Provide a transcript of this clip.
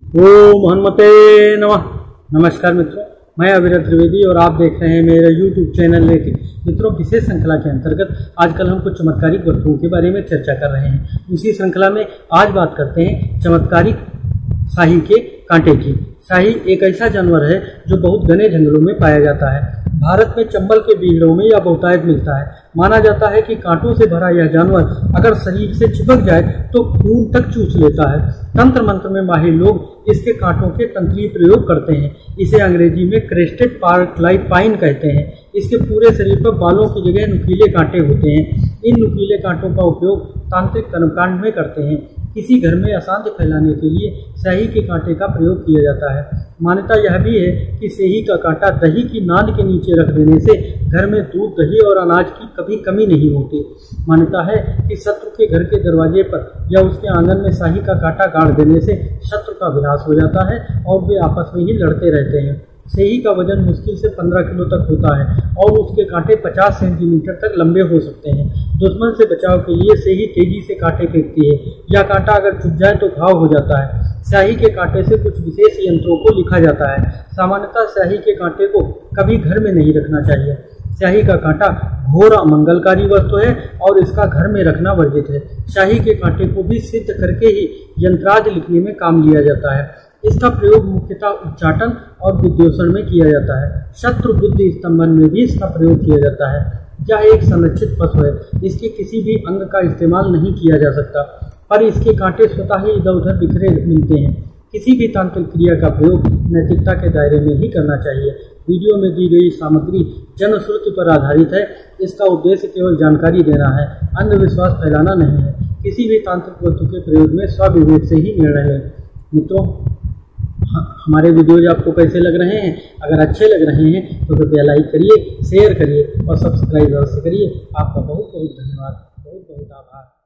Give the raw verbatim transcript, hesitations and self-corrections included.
ओम हनुमते नमः। नमस्कार मित्रों, मैं अविरत त्रिवेदी और आप देख रहे हैं मेरा यूट्यूब चैनल लेके। मित्रों, विशेष श्रृंखला के अंतर्गत आजकल हम कुछ चमत्कारिक वस्तुओं के बारे में चर्चा कर रहे हैं। उसी श्रृंखला में आज बात करते हैं चमत्कारिक शाही के कांटे की। शाही एक ऐसा जानवर है जो बहुत घने जंगलों में पाया जाता है। भारत में चंबल के बीहड़ों में यह बहुतायत मिलता है। माना जाता है कि कांटों से भरा यह जानवर अगर शरीर से चिपक जाए तो खून तक चूस लेता है। तंत्र मंत्र में माहिर लोग इसके कांटों के तंत्रीय प्रयोग करते हैं। इसे अंग्रेजी में क्रेस्टेड पार्कलाइट पाइन कहते हैं। इसके पूरे शरीर पर बालों की जगह नुकीले कांटे होते हैं। इन नुकीले कांटों का उपयोग तांत्रिक कर्मकांड में करते हैं। किसी घर में अशांति फैलाने के लिए शाही के कांटे का प्रयोग किया जाता है। मान्यता यह भी है कि शाही का कांटा दही की नाद के नीचे रख देने से घर में दूध, दही और अनाज की कभी कमी नहीं होती। मान्यता है कि शत्रु के घर के दरवाजे पर या उसके आंगन में शाही का कांटा गाड़ देने से शत्रु का विनाश हो जाता है और वे आपस में ही लड़ते रहते हैं। शाही का वजन मुश्किल से पंद्रह किलो तक होता है और उसके कांटे पचास सेंटीमीटर तक लंबे हो सकते हैं। दुश्मन से बचाव के लिए शाही तेजी से कांटे फेंकती है। यह कांटा अगर चुभ जाए तो घाव हो जाता है। शाही के कांटे से कुछ विशेष यंत्रों को लिखा जाता है। सामान्यतः शाही के कांटे को कभी घर में नहीं रखना चाहिए। शाही का कांटा घोर अमंगलकारी वस्तु है और इसका घर में रखना वर्जित है। शाही के कांटे को भी सिद्ध करके ही यंत्राज लिखने में काम लिया जाता है। इसका प्रयोग मुख्यतः उच्चाटन और विद्योषण में किया जाता है। शत्रु बुद्धि स्तंभन में भी इसका प्रयोग किया जाता है। यह एक संरक्षित पशु है। इसके किसी भी अंग का इस्तेमाल नहीं किया जा सकता, पर इसके कांटे स्वतः ही इधर उधर बिखरे मिलते हैं। किसी भी तांत्रिक क्रिया का प्रयोग नैतिकता के दायरे में ही करना चाहिए। वीडियो में दी गई सामग्री जनश्रुति पर आधारित है। इसका उद्देश्य केवल जानकारी देना है, अंधविश्वास फैलाना नहीं है। किसी भी तांत्रिक वस्तु के प्रयोग में स्वविवेक से ही निर्णय लें। मित्रों, हमारे वीडियोज आपको कैसे लग रहे हैं? अगर अच्छे लग रहे हैं तो कृपया लाइक करिए, शेयर करिए और सब्सक्राइब अवश्य करिए। आपका बहुत बहुत धन्यवाद, बहुत बहुत आभार।